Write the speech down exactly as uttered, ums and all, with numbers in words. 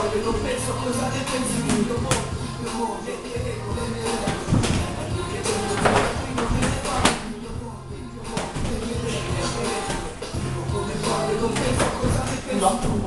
parole, non penso a cosa ne pensi tu, io mo, io mo, le mie regole, le mie regole, che tengo qui non me ne va, io mo, io mo, le mie regole, le mie regole, come parole, non penso a cosa ne pensi tu.